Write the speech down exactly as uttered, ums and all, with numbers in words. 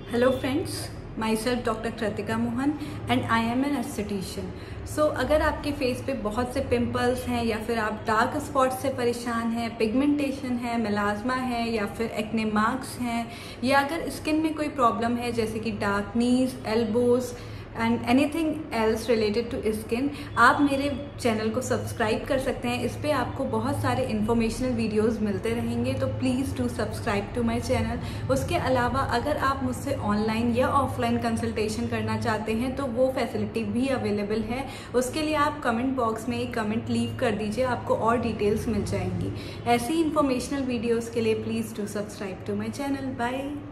Hello friends, myself doctor Kritika Mohan and I am an aesthetician. So अगर आपके face पे बहुत से पिंपल्स हैं या फिर आप डार्क स्पॉट से परेशान हैं, पिगमेंटेशन है, मेलाज्मा है या फिर एक्ने मार्क्स हैं, या अगर स्किन में कोई प्रॉब्लम है जैसे कि dark knees, elbows and anything else related to skin, आप मेरे चैनल को सब्सक्राइब कर सकते हैं। इस पे आपको बहुत सारे इंफॉर्मेशनल वीडियोस मिलते रहेंगे, तो please do subscribe to my channel. उसके अलावा अगर आप मुझसे ऑनलाइन या ऑफलाइन कंसल्टेशन करना चाहते हैं तो वो फैसिलिटी भी अवेलेबल है। उसके लिए आप कमेंट बॉक्स में एक कमेंट लीव कर दीजिए, आपको और डिटेल्स मिल जाएंगी। ऐसी इंफॉर्मेशनल वीडियोज़ के लिए please do subscribe to my channel. Bye.